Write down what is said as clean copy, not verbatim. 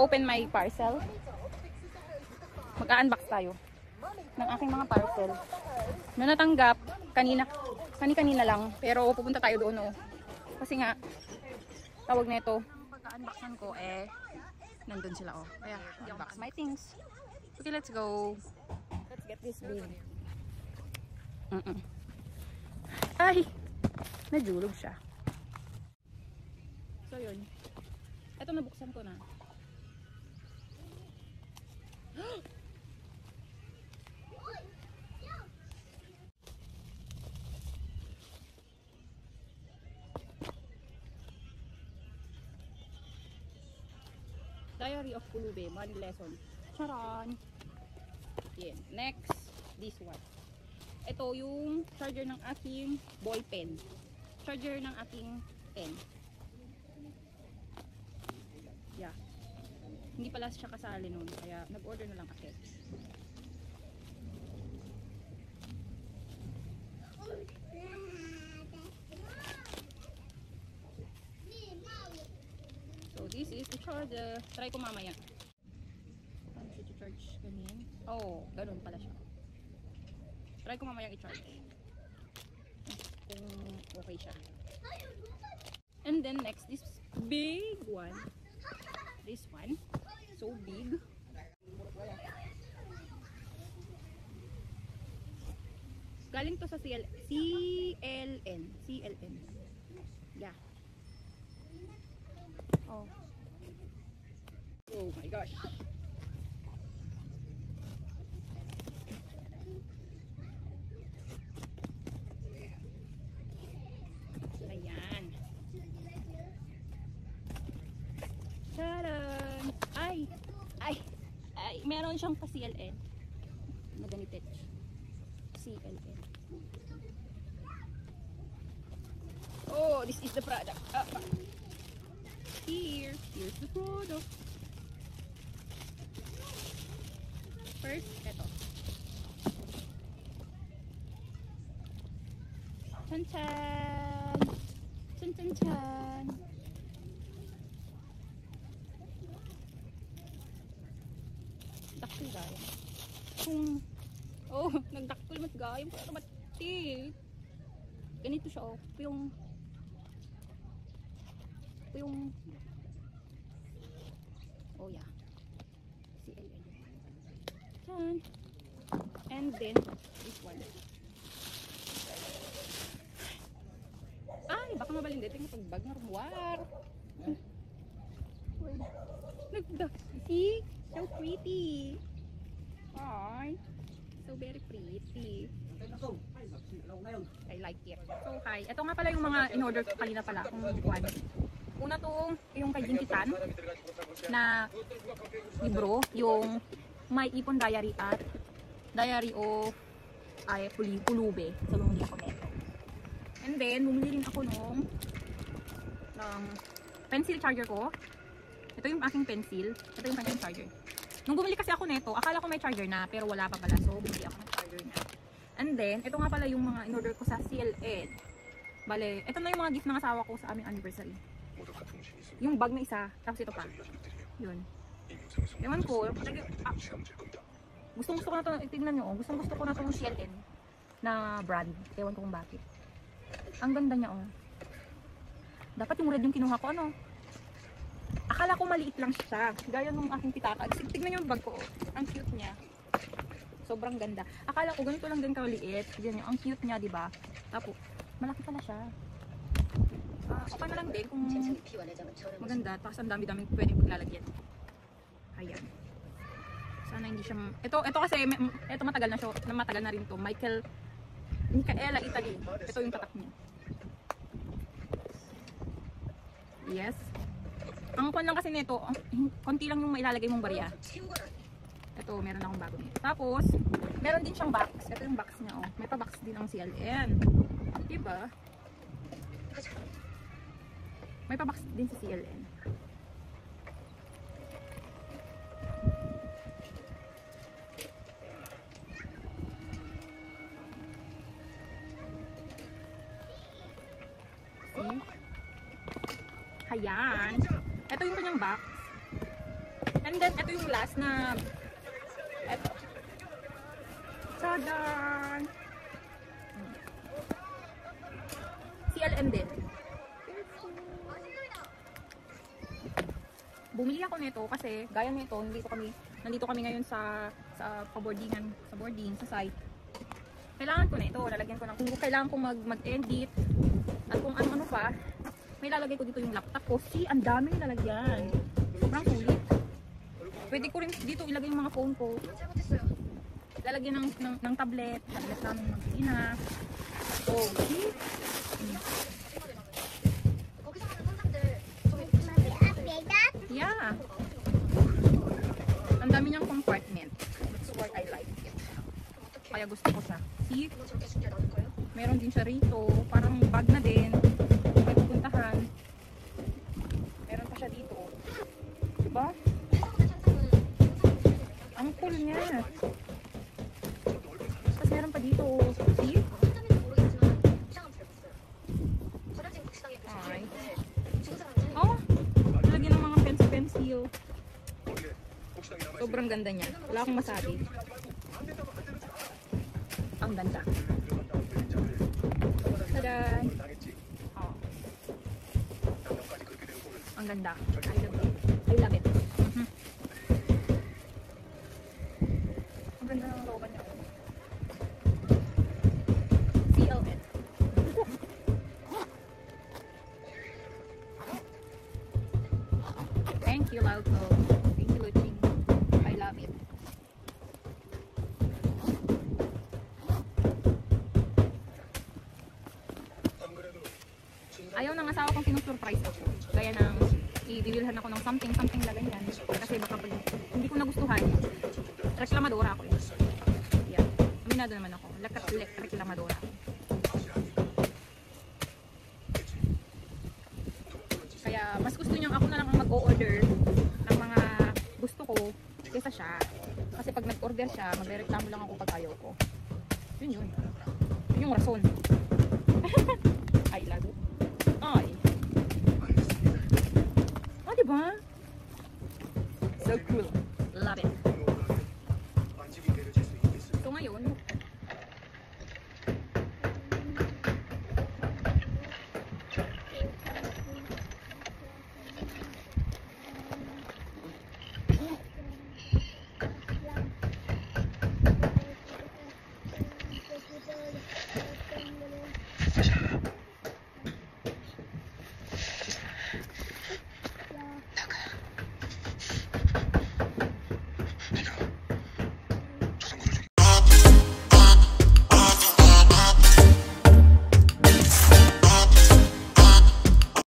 open my parcel. Mag-unbox tayo ng aking mga parcel na natanggap kanina lang, pero pupunta tayo doon, oh. Kasi nga tawag nito, pagka-unboxan ko nandun sila, oh. Kaya unbox my things. Okay, let's go. Let's get this big. Ay, najulog siya. So yun, eto nabuksan ko na. Diary of Pulube, one lesson. Charan! Yan. Next, this one. Ito yung charger ng aking ball pen. Charger ng aking pen. Yeah. Hindi pala siya kasali nun, kaya nag-order na lang kasi. So this is the charger. Try ko mamaya. Paano siya i-charge? Ganyan. Oh, ganun pala siya. Try ko mamaya i-charge. Kung okay siya. And then next, this big one. This one. So big. Galing to sa CLN. Yeah. Oh. Oh my gosh. Ayan. Taran! Ay, meron siyang pa CLN. Na ganito. CLN. Oh, this is the product. Here's the product. First, eto. Chan chan! Chan chan chan! Daktil gaya. Oh, nagdaktil mas gaya. Pero mati. Ganito siya, oh. Oh yeah. CLN. Chan. And then this one. Ay, baka mabalindit yung pagbag ng war. See? So pretty. Ay. So very pretty. I like it. So hi. Ito nga pala yung mga in-order ko kanina pala. Kung kuwan. Una tong yung kay Jinkitan na libro, yung May Ipon Diary at Diary of Pulube. So bumili ako nito. And then bumili rin ako ng pencil charger ko. Ito yung aking pencil. Ito yung kanyang charger. Nung bumili kasi ako nito, akala ko may charger na pero wala pa pala. So bumili ako ng charger na. And then ito nga pala yung mga in-order ko sa CLN. Bale, ito na yung mga gift ng asawa ko sa aming anniversary. Yung bag na isa, tapos ito pa. Yun. Ewan ko, gustong ko na ito, tignan nyo, gustong ko na itong CLN na brand. Ewan ko kung bakit. Ang ganda niya, oh. Dapat yung red yung kinuha ko, ano. Akala ko maliit lang siya. Gaya nung aking pitaka. Tignan nyo yung bag ko, oh. Ang cute niya. Sobrang ganda. Akala ko ganito lang din kaliit. Tignan nyo, ang cute niya, diba? Tapos, malaki pala siya. Okay na lang din kung maganda. Tapos ang dami-daming pwedeng paglalagyan. Ayan. Sana hindi siya... Ito kasi, ito matagal na siya. Matagal na rin to. Micaela Italy. Ito yung tatak niya. Yes. Ang kon lang kasi nito, konti lang yung mailalagay mong barya. Ito, meron akong bago nito. Tapos, meron din siyang box. Ito yung box niya, oh. May pa-box din ang CLN. Diba? May pa-box din sa CLN. See? Ayan. Ito yung kanyang box. And then, ito yung last na, ito. Tadan! CLM din. Bumili ako nito kasi gaya nito, nandito kami ngayon sa boarding, sa site. Kailangan ko na ito, lalagyan ko ng kung kailangan ko mag-edit at kung ano-ano pa, may lalagay ko dito yung laptop ko. See, ang dami lalagyan. Sobrang sulit. Pwede ko rin dito ilagay yung mga phone ko. Lalagyan ng tablet namin magbili na. So, see? Yeah. Ang dami niyang compartment. That's why I like it. Kaya gusto ko siya. See? Meron din siya rito. Parang bag na din. May pupuntahan. Meron pa siya dito. Diba? Ang cool niya. Tapos meron pa dito. See? Ay. Oh! Lagyan ng mga pencil. Sobrang ganda niya. Wala akong masabi. Ang ganda. Tada! Oh. Ang ganda. I love it. I love it. Ang ganda ng looban niya. CLN. Thank you, Lauto. Thank you, Luching. I love it. Ayaw ng asawa kong sinusurprise ako. Kaya nang ibibilhan ako ng something na ganyan. Kasi baka pag hindi ko nagustuhan, reklamadora ako. Yeah. Aminado naman ako. Reklamadora ako. Kaya mas gusto niyang ako na lang ang mag-o-order ng mga gusto ko kaysa siya. Kasi pag nag-order siya, magre-reklamo lang ako pag ayaw ko. Yun. Yun yung rason. Ay, lalo. Ay. Oh, diba?